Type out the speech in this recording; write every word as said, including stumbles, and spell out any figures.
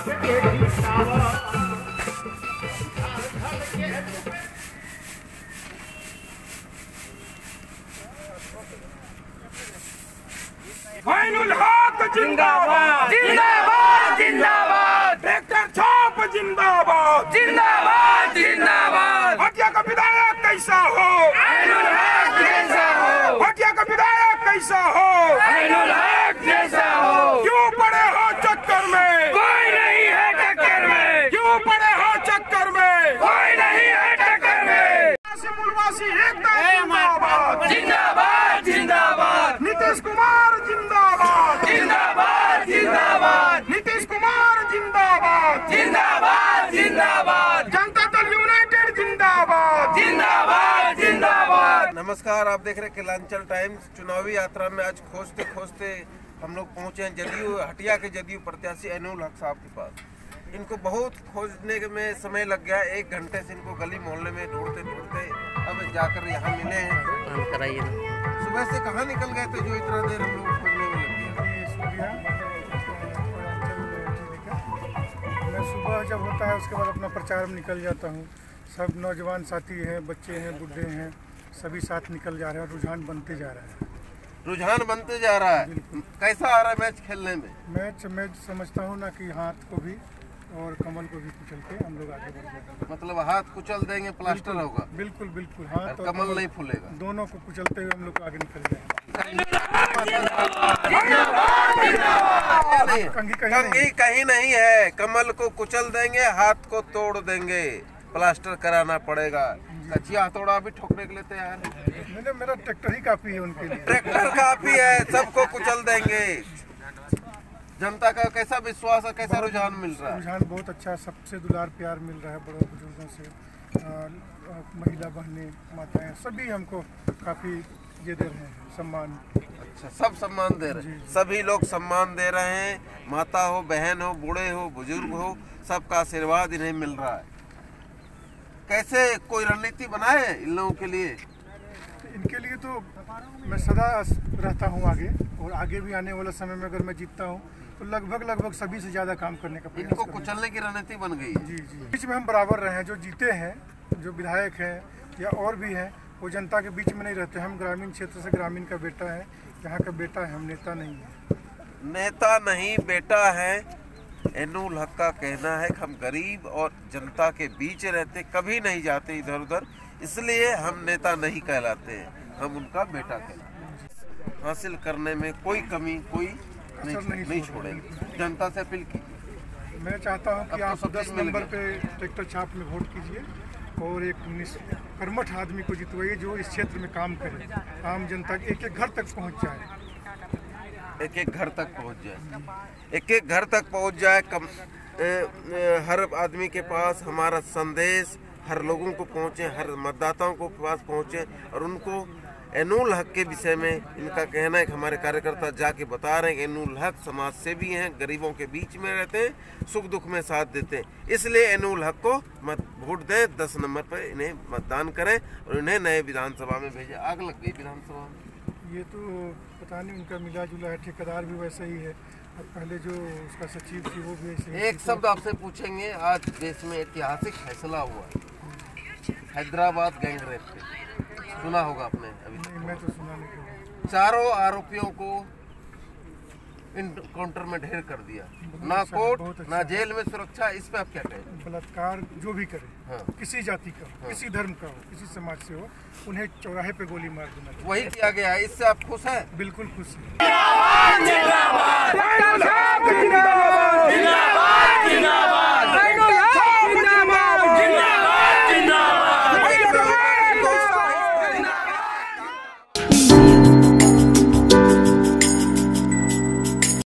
ऐनुल हक जिंदाबाद जिंदाबाद जिंदाबाद ट्रैक्टर छाप जिंदाबाद जिंदाबाद जिंदाबाद हटिया का विधायक कैसा हो ऐनुल हक जैसा हो हटिया का विधायक कैसा हो ऐनुल हक जैसा हो क्यों पड़े हो चक्कर में कोई नहीं है टक्कर में क्यों पड़े हो चक्कर में कोई नहीं है टक्कर में मुलवासी एकता जिंदाबाद जिंदाबाद जिंदाबाद नीतीश कुमार जिंदाबाद जिंदाबाद जिंदाबाद नीतीश कुमार जिंदाबाद जिंदाबाद जिंदाबाद जनता दल यूनाइटेड जिंदाबाद जिंदाबाद जिंदाबाद। नमस्कार, आप देख रहे हैं किलांचल टाइम्स। चुनावी यात्रा में आज खोजते खोजते हम लोग पहुंचे हैं जदयू हटिया के जदयू प्रत्याशी ऐनुल हक साहब के पास। इनको बहुत खोजने में समय लग गया, एक घंटे से इनको गली मोहल्ले में ढूंढते ढूंढते अब जाकर यहाँ मिले हैं। कराइए ना। सुबह से कहाँ निकल गए थे जो इतना देर हम लोग खोजने में लग गया? मैं सुबह जब होता है उसके बाद अपना प्रचार में निकल जाता हूँ। सब नौजवान साथी हैं, बच्चे हैं, बुढ़े हैं, सभी साथ निकल जा रहे हैं। रुझान बनते जा रहा है रुझान बनते जा रहा है। कैसा आ रहा है मैच खेलने में? मैच मैं समझता हूँ ना कि हाथ को भी और कमल को भी कुचल के हम लोग आगे बढ़ जाएंगे। मतलब हाथ कुचल देंगे, प्लास्टर होगा। बिल्कुल बिल्कुल हाथ और कमल नहीं फूलेगा। दोनों को कुचलते हुए हम लोग आगे निकल जाएंगे। कंघी कहीं नहीं है, कमल को कुचल देंगे, हाथ को तोड़ देंगे, प्लास्टर कराना पड़ेगा। कचिया हथौड़ा भी ठोकने के लिए तैयार है। मैंने मेरा ट्रैक्टर ही काफी है उनके लिए। ट्रैक्टर काफी है, सबको कुचल देंगे। जनता का कैसा विश्वास है, कैसा रुझान मिल रहा है? रुझान बहुत अच्छा, सबसे दुलार प्यार मिल रहा है। बड़े बुजुर्गों से आ, महिला बहनें, माताएं, सभी हमको काफी ये दे रहे हैं सम्मान। अच्छा, सब सम्मान दे रहे हैं, सभी लोग सम्मान दे रहे हैं। माता हो, बहन हो, बूढ़े हो, बुजुर्ग हो, सबका आशीर्वाद इन्हें मिल रहा है। कैसे कोई रणनीति बनाए इन लोगों के लिए? इनके लिए तो मैं सदा रहता हूँ आगे, और आगे भी आने वाले समय में अगर मैं जीतता हूँ तो लगभग लगभग सभी से ज्यादा काम करने का प्रयास इनको करूंगा। कुचलने की रणनीति बन गई। जी जी, बीच में हम बराबर रहे हैं। जो जीते हैं, जो विधायक हैं या और भी हैं, वो जनता के बीच में नहीं रहते। हम ग्रामीण क्षेत्र से, ग्रामीण का बेटा है, यहाँ का बेटा है, हम नेता नहीं है। नेता नहीं, बेटा है। ऐनुल हक का कहना है कि हम गरीब और जनता के बीच रहते, कभी नहीं जाते इधर उधर, इसलिए हम नेता नहीं कहलाते हैं, हम उनका बेटा कहलाते हैं। हासिल करने में कोई कमी कोई नहीं, नहीं, नहीं छोड़ेंगे। जनता से अपील की मैं चाहता हूँ कि अब आप तो दस नंबर पे ट्रैक्टर छाप में वोट कीजिए और एक कर्मठ आदमी को जितवाइए जो इस क्षेत्र में काम करे, आम जनता के एक एक घर तक पहुँच जाए। एक एक घर तक पहुंच जाए एक एक घर तक पहुंच जाए कम ए, ए, हर आदमी के पास हमारा संदेश हर लोगों को पहुंचे, हर मतदाताओं को पास पहुंचे, और उनको ऐनुल हक के विषय में इनका कहना है कि हमारे कार्यकर्ता जाके बता रहे हैं कि ऐनुल हक समाज सेवी हैं, गरीबों के बीच में रहते हैं, सुख दुख में साथ देते हैं। इसलिए ऐनुल हक को मत वोट दें, दस नंबर पर इन्हें मतदान करें और इन्हें नए विधानसभा में भेजें। आग लग गई विधानसभा में। ये तो पता नहीं, उनका मिला जुला है। ठेकेदार भी वैसा ही है, और पहले जो उसका सचिव थी वो भी ऐसे ही। एक शब्द आपसे पूछेंगे, आज देश में ऐतिहासिक फैसला हुआ है हैदराबाद गैंगरेप पे, सुना होगा आपने? अभी नहीं, मैं तो सुना नहीं। चारों आरोपियों को इनकाउंटर में ढेर कर दिया, ना कोर्ट अच्छा, ना जेल में सुरक्षा। इस पे आप क्या कहें? बलात्कार जो भी करे, हाँ। किसी जाति का हो, हाँ। किसी धर्म का हो, किसी समाज से हो, उन्हें चौराहे पे गोली मार देना, वही किया गया है। इससे आप खुश हैं? बिल्कुल खुश हैं।